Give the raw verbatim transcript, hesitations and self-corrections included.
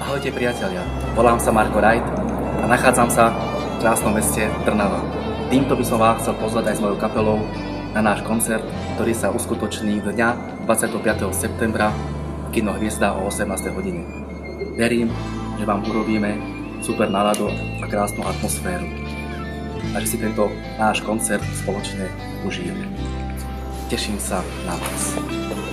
Ahojte priatelia, volám sa Marko Rajt a nachádzam sa v krásnom meste Trnava. Týmto by som vás chcel pozvať aj s mojou kapelou na náš koncert, ktorý sa uskutoční dňa dvadsiateho piateho septembra v kino Hviezda o osemnástej hodine. Verím, že vám urobíme super náladu a krásnu atmosféru a že si tento náš koncert spoločne užijeme. Teším sa na vás.